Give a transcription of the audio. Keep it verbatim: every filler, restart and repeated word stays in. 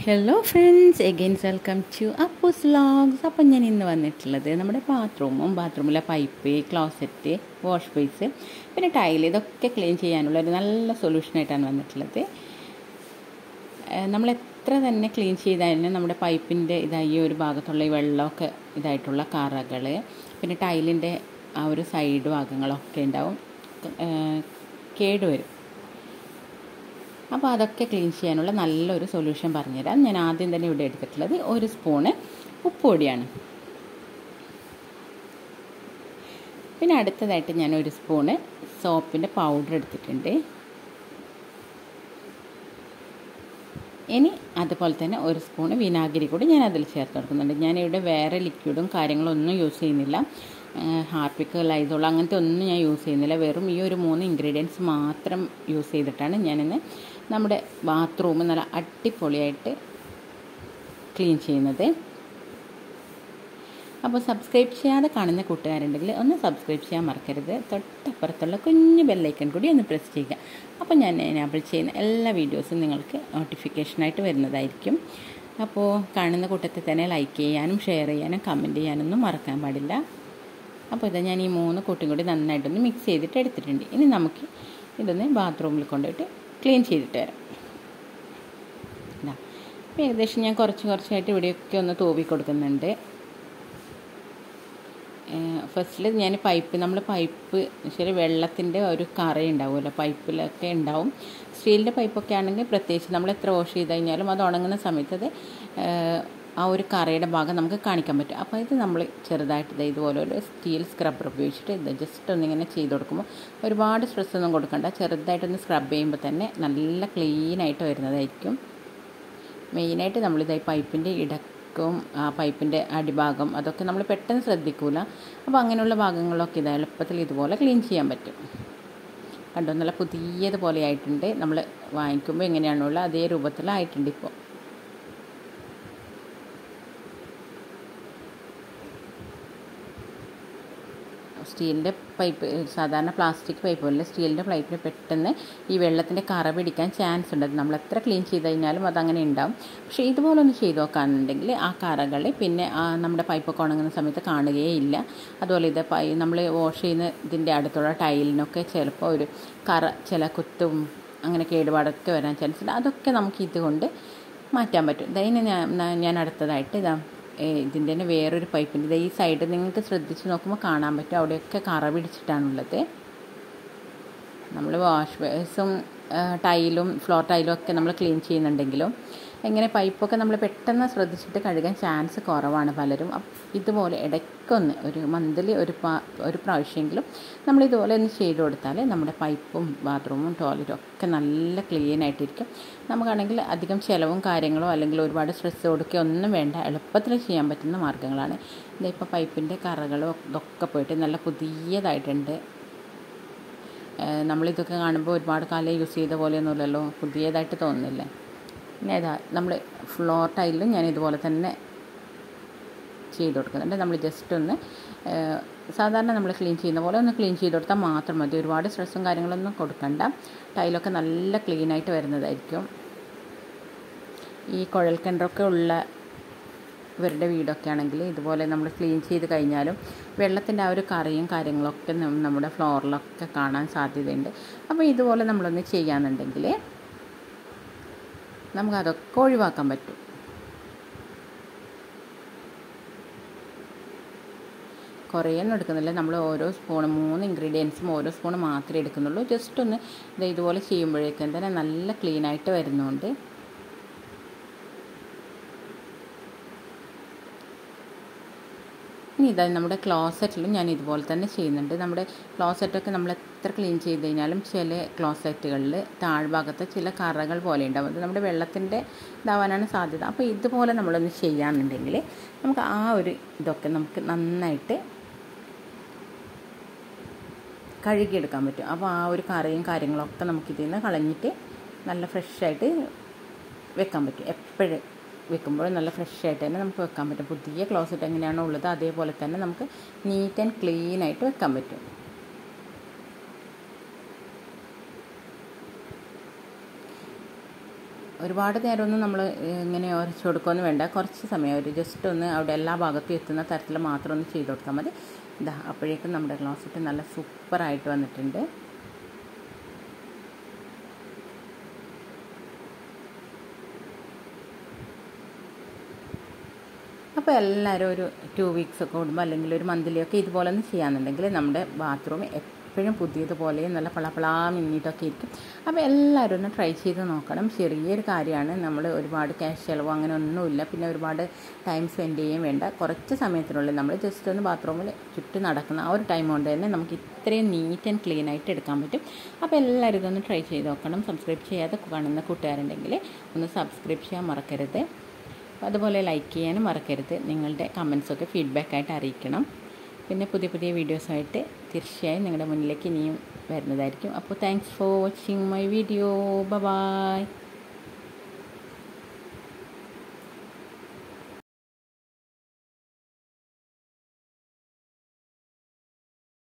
Hello friends, again welcome to Appus vlogs. അപ്പം ഞാൻ ഇന്ന് വന്നിട്ടുള്ളത് നമ്മുടെ ബാത്റൂമും ബാത്റൂമിലെ പൈപ്പ്, ക്ലോസറ്റ്, വാഷ് ബേസ്, പിന്നെ ടൈൽ ഇതൊക്കെ ക്ലീൻ ചെയ്യാനുള്ള ഒരു നല്ല സൊല്യൂഷനായിട്ടാണ് വന്നിട്ടുള്ളത്. നമ്മൾ എത്ര തന്നെ ക്ലീൻ ചെയ്താലും നമ്മുടെ പൈപ്പിൻ്റെ ഇതായി ഒരു ഭാഗത്തുള്ള ഈ വെള്ളമൊക്കെ ഇതായിട്ടുള്ള കറകൾ, പിന്നെ ടൈലിൻ്റെ ആ ഒരു സൈഡ് ഭാഗങ്ങളൊക്കെ ഉണ്ടാവും, കേടുവരും. അപ്പോൾ അതൊക്കെ ക്ലീൻ ചെയ്യാനുള്ള നല്ലൊരു സൊല്യൂഷൻ പറഞ്ഞുതരാം. ഞാൻ ആദ്യം തന്നെ ഇവിടെ എടുത്തിട്ടുള്ളത് ഒരു സ്പൂണ് ഉപ്പുപൊടിയാണ്. പിന്നെ അടുത്തതായിട്ട് ഞാൻ ഒരു സ്പൂണ് സോപ്പിൻ്റെ പൗഡർ എടുത്തിട്ടുണ്ട്. ഇനി അതുപോലെ തന്നെ ഒരു സ്പൂണ് വിനാഗിരി കൂടി ഞാൻ അതിൽ ചേർത്ത് കൊടുക്കുന്നുണ്ട്. ഞാനിവിടെ വേറെ ലിക്വിഡും കാര്യങ്ങളൊന്നും യൂസ് ചെയ്യുന്നില്ല. ഹാർപ്പിക്ക്, ലൈസോൾ അങ്ങനത്തെ ഒന്നും ഞാൻ യൂസ് ചെയ്യുന്നില്ല. വെറും ഈ ഒരു മൂന്ന് ഇൻഗ്രീഡിയൻസ് മാത്രം യൂസ് ചെയ്തിട്ടാണ് ഞാനിന്ന് നമ്മുടെ ബാത്റൂം നല്ല അടിപൊളിയായിട്ട് ക്ലീൻ ചെയ്യുന്നത്. അപ്പോൾ സബ്സ്ക്രൈബ് ചെയ്യാതെ കാണുന്ന കൂട്ടുകാരുണ്ടെങ്കിൽ ഒന്ന് സബ്സ്ക്രൈബ് ചെയ്യാൻ മറക്കരുത്. തൊട്ടപ്പുറത്തുള്ള കുഞ്ഞു ബെല്ലൈക്കൺ കൂടി ഒന്ന് പ്രസ് ചെയ്യുക. അപ്പോൾ ഞാൻ എനേബിൾ ചെയ്യുന്ന എല്ലാ വീഡിയോസും നിങ്ങൾക്ക് നോട്ടിഫിക്കേഷനായിട്ട് വരുന്നതായിരിക്കും. അപ്പോൾ കാണുന്ന കൂട്ടത്തിൽ തന്നെ ലൈക്ക് ചെയ്യാനും ഷെയർ ചെയ്യാനും കമൻറ്റ് ചെയ്യാനൊന്നും മറക്കാൻ പാടില്ല. അപ്പോൾ ഇതാ ഞാൻ ഈ മൂന്ന് കൂട്ടും കൂടി നന്നായിട്ടൊന്ന് മിക്സ് ചെയ്തിട്ട് എടുത്തിട്ടുണ്ട്. ഇനി നമുക്ക് ഇതൊന്ന് ബാത്റൂമിൽ കൊണ്ടുപോയിട്ട് ക്ലീൻ ചെയ്തിട്ട് വരാം. ഇതാ അപ്പോൾ ഏകദേശം ഞാൻ കുറച്ച് കുറച്ചായിട്ട് ഇവിടെയൊക്കെ ഒന്ന് തൂവി കൊടുക്കുന്നുണ്ട്. ഫസ്റ്റിൽ ഞാൻ പൈപ്പ് നമ്മൾ പൈപ്പ് ശരി വെള്ളത്തിൻ്റെ ഒരു കറ ഉണ്ടാവുമല്ലോ, പൈപ്പിലൊക്കെ ഉണ്ടാവും. സ്റ്റീലിൻ്റെ പൈപ്പൊക്കെ ആണെങ്കിൽ പ്രത്യേകിച്ച് നമ്മൾ എത്ര വാഷ് ചെയ്ത് കഴിഞ്ഞാലും അത് ഉണങ്ങുന്ന സമയത്ത് അത് ആ ഒരു കറയുടെ ഭാഗം നമുക്ക് കാണിക്കാൻ പറ്റും. അപ്പോൾ ഇത് നമ്മൾ ചെറുതായിട്ട് ഇത് ഇതുപോലെ ഒരു സ്റ്റീൽ സ്ക്രബ്ബർ ഉപയോഗിച്ചിട്ട് ഇത് ജസ്റ്റ് ഒന്നിങ്ങനെ ചെയ്ത് കൊടുക്കുമ്പോൾ ഒരുപാട് സ്ട്രെസ് ഒന്നും കൊടുക്കണ്ട. ചെറുതായിട്ടൊന്ന് സ്ക്രബ് ചെയ്യുമ്പോൾ തന്നെ നല്ല ക്ലീനായിട്ട് വരുന്നതായിരിക്കും. മെയിനായിട്ട് നമ്മളിതായി പൈപ്പിൻ്റെ ഇടക്കും ആ പൈപ്പിൻ്റെ അടിഭാഗം അതൊക്കെ നമ്മൾ പെട്ടെന്ന് ശ്രദ്ധിക്കില്ല. അപ്പോൾ അങ്ങനെയുള്ള ഭാഗങ്ങളൊക്കെ ഇത് എളുപ്പത്തിൽ ഇതുപോലെ ക്ലീൻ ചെയ്യാൻ പറ്റും. കണ്ടോ, നല്ല പുതിയതുപോലെ ആയിട്ടുണ്ട്. നമ്മൾ വാങ്ങിക്കുമ്പോൾ എങ്ങനെയാണുള്ള അതേ രൂപത്തിലായിട്ടുണ്ട്. ഇപ്പോൾ സ്റ്റീലിൻ്റെ പൈപ്പ്, സാധാരണ പ്ലാസ്റ്റിക് പൈപ്പ് പോലെ സ്റ്റീലിൻ്റെ പൈപ്പിന് പെട്ടെന്ന് ഈ വെള്ളത്തിൻ്റെ കറ പിടിക്കാൻ ചാൻസ് ഉണ്ട്. നമ്മൾ എത്ര ക്ലീൻ ചെയ്ത് കഴിഞ്ഞാലും അതങ്ങനെ ഉണ്ടാവും. പക്ഷേ ഇതുപോലെ ഒന്ന് ചെയ്ത് നോക്കാനുണ്ടെങ്കിൽ ആ കറകൾ പിന്നെ നമ്മുടെ പൈപ്പൊക്കെ ഉണങ്ങുന്ന സമയത്ത് കാണുകയേ ഇല്ല. അതുപോലെ ഇത് പൈ നമ്മൾ വാഷ് ചെയ്യുന്ന ഇതിൻ്റെ അടുത്തുള്ള ടൈലിനൊക്കെ ചിലപ്പോൾ ഒരു കറ, ചില കുത്തും അങ്ങനെ കേടുപാടൊക്കെ വരാൻ ചാൻസ് ഉണ്ട്. അതൊക്കെ നമുക്ക് ഇതുകൊണ്ട് മാറ്റാൻ പറ്റും. ഇതതിന് ഞാൻ ഞാൻ അടുത്തതായിട്ട് ഇതാ ഇതിൻ്റെ തന്നെ വേറൊരു പൈപ്പിൻ്റെ ഈ സൈഡ് നിങ്ങൾക്ക് ശ്രദ്ധിച്ച് നോക്കുമ്പോൾ കാണാൻ പറ്റും, അവിടെയൊക്കെ കറ പിടിച്ചിട്ടാണുള്ളത്. നമ്മൾ വാഷ് ബേസും ടൈലും ഫ്ലോർ ടൈലും ഒക്കെ നമ്മൾ ക്ലീൻ ചെയ്യുന്നുണ്ടെങ്കിലും എങ്ങനെ പൈപ്പൊക്കെ നമ്മൾ പെട്ടെന്ന് ശ്രദ്ധിച്ചിട്ട് കഴുകാൻ ചാൻസ് കുറവാണ് പലരും. ഇതുപോലെ ഇടയ്ക്കൊന്ന് ഒരു മന്ത്ലി ഒരു ഒരു പ്രാവശ്യമെങ്കിലും നമ്മൾ ഇതുപോലെ ഒന്ന് ചെയ്ത് കൊടുത്താൽ നമ്മുടെ പൈപ്പും ബാത്റൂമും ടോയ്ലറ്റും ഒക്കെ നല്ല ക്ലീൻ ആയിട്ടിരിക്കും. നമുക്കാണെങ്കിൽ അധികം ചിലവും കാര്യങ്ങളോ അല്ലെങ്കിൽ ഒരുപാട് സ്ട്രെസ് കൊടുക്കുകയോ ഒന്നും വേണ്ട, എളുപ്പത്തിൽ ചെയ്യാൻ പറ്റുന്ന മാർഗ്ഗങ്ങളാണ്. ഇതിപ്പോൾ പൈപ്പിൻ്റെ കറകളോ ഇതൊക്കെ പോയിട്ട് നല്ല പുതിയതായിട്ടുണ്ട്. നമ്മളിതൊക്കെ കാണുമ്പോൾ ഒരുപാട് കാലം യൂസ് ചെയ്ത പോലെയൊന്നുമില്ലല്ലോ, പുതിയതായിട്ട് തോന്നുന്നില്ല. പിന്നെ ഏതാ നമ്മൾ ഫ്ലോർ ടൈലിലും ഞാൻ ഇതുപോലെ തന്നെ ചെയ്ത് കൊടുക്കുന്നുണ്ട്. നമ്മൾ ജസ്റ്റ് ഒന്ന് സാധാരണ നമ്മൾ ക്ലീൻ ചെയ്യുന്ന പോലെ ഒന്ന് ക്ലീൻ ചെയ്ത് കൊടുത്താൽ മാത്രം മതി. ഒരുപാട് സ്ട്രെസ്സും കാര്യങ്ങളൊന്നും കൊടുക്കണ്ട. ടൈലൊക്കെ നല്ല ക്ലീനായിട്ട് വരുന്നതായിരിക്കും. ഈ കുഴൽ കിണറൊക്കെ ഉള്ള ഇവരുടെ വീടൊക്കെ ആണെങ്കിൽ ഇതുപോലെ നമ്മൾ ക്ലീൻ ചെയ്ത് കഴിഞ്ഞാലും വെള്ളത്തിൻ്റെ ആ ഒരു കറയും കാര്യങ്ങളൊക്കെ നമ്മുടെ ഫ്ലോറിലൊക്കെ കാണാൻ സാധ്യതയുണ്ട്. അപ്പോൾ ഇതുപോലെ നമ്മളൊന്ന് ചെയ്യാന്നുണ്ടെങ്കിൽ നമുക്കതൊക്കെ ഒഴിവാക്കാൻ പറ്റും. കുറേയൊന്നും എടുക്കുന്നില്ല. നമ്മൾ ഓരോ സ്പൂണ് മൂന്ന് ഇൻഗ്രീഡിയൻസും ഓരോ സ്പൂണ് മാത്രമേ എടുക്കുന്നുള്ളൂ. ജസ്റ്റ് ഒന്ന് ഇത് ഇതുപോലെ ചെയ്യുമ്പോഴേക്കും തന്നെ നല്ല ക്ലീനായിട്ട് വരുന്നുണ്ട്. ഇനി ഇതാ നമ്മുടെ ക്ലോസറ്റിലും ഞാൻ ഇതുപോലെ തന്നെ ചെയ്യുന്നുണ്ട്. നമ്മുടെ ക്ലോസറ്റൊക്കെ നമ്മൾ എത്ര ക്ലീൻ ചെയ്ത് കഴിഞ്ഞാലും ചില ക്ലോസറ്റുകളിൽ താഴ്ഭാഗത്ത് ചില കറകൾ പോലെ ഉണ്ടാവും. അത് നമ്മുടെ വെള്ളത്തിൻ്റെ ഇതാവാനാണ് സാധ്യത. അപ്പോൾ ഇതുപോലെ നമ്മളൊന്ന് ചെയ്യാമെന്നുണ്ടെങ്കിൽ നമുക്ക് ആ ഒരു ഇതൊക്കെ നമുക്ക് നന്നായിട്ട് കഴുകിയെടുക്കാൻ പറ്റും. അപ്പോൾ ആ ഒരു കറയും കാര്യങ്ങളൊക്കെ നമുക്കിതിൽ നിന്ന് കളഞ്ഞിട്ട് നല്ല ഫ്രഷായിട്ട് വെക്കാൻ പറ്റും. എപ്പോഴും വെക്കുമ്പോൾ നല്ല ഫ്രഷ് ആയിട്ട് തന്നെ നമുക്ക് വെക്കാൻ പറ്റും. പുതിയ ക്ലോസറ്റ് എങ്ങനെയാണോ ഉള്ളത് അതേപോലെ തന്നെ നമുക്ക് നീറ്റ് ആൻഡ് ക്ലീൻ ആയിട്ട് വെക്കാൻ പറ്റും. ഒരുപാട് നേരമൊന്നും നമ്മൾ ഇങ്ങനെ ഉരച്ചു കൊടുക്കുകയൊന്നും വേണ്ട. കുറച്ച് സമയം ഒരു ജസ്റ്റ് ഒന്ന് അവിടെ എല്ലാ ഭാഗത്തും എത്തുന്ന തരത്തിൽ മാത്രം ഒന്ന് ചെയ്ത് കൊടുത്താൽ മതി. ഇതാ അപ്പോഴേക്കും നമ്മുടെ ക്ലോസറ്റ് നല്ല സൂപ്പറായിട്ട് വന്നിട്ടുണ്ട്. അപ്പോൾ എല്ലാവരും ഒരു ടു വീക്സ് ഒക്കെ കൂടുമ്പോൾ അല്ലെങ്കിൽ ഒരു മന്ത്ലിയൊക്കെ ഇതുപോലെ ഒന്ന് ചെയ്യാമെന്നുണ്ടെങ്കിൽ നമ്മുടെ ബാത്റൂം എപ്പോഴും പുതിയതുപോലെ നല്ല പളപളാ മിന്നിയിട്ടൊക്കെ ഇരിക്കും. അപ്പോൾ എല്ലാവരും ഒന്ന് ട്രൈ ചെയ്ത് നോക്കണം. ചെറിയൊരു കാര്യമാണ്, നമ്മൾ ഒരുപാട് ക്യാഷ് ചിലവോ അങ്ങനെ ഒന്നുമില്ല, പിന്നെ ഒരുപാട് ടൈം സ്പെൻഡ് ചെയ്യാൻ വേണ്ട. കുറച്ച് സമയത്തിനുള്ളിൽ നമ്മൾ ജസ്റ്റ് ഒന്ന് ബാത്റൂമിൽ ചുറ്റി നടക്കുന്ന ആ ഒരു ടൈം കൊണ്ട് തന്നെ നമുക്ക് ഇത്രയും നീറ്റ് ആൻഡ് ക്ലീൻ ആയിട്ട് എടുക്കാൻ പറ്റും. അപ്പോൾ എല്ലാവരും ഇതൊന്ന് ട്രൈ ചെയ്ത് നോക്കണം. സബ്സ്ക്രൈബ് ചെയ്യാതെ കാണുന്ന കൂട്ടുകാരുണ്ടെങ്കിൽ ഒന്ന് സബ്സ്ക്രൈബ് ചെയ്യാൻ മറക്കരുത്. അതുപോലെ ലൈക്ക് ചെയ്യാനും മറക്കരുത്. നിങ്ങളുടെ കമൻസൊക്കെ ഫീഡ്ബാക്കായിട്ട് അറിയിക്കണം. പിന്നെ പുതിയ പുതിയ വീഡിയോസായിട്ട് തീർച്ചയായും നിങ്ങളുടെ മുന്നിലേക്ക് ഇനിയും വരുന്നതായിരിക്കും. അപ്പോൾ thanks for watching my video. Bye by.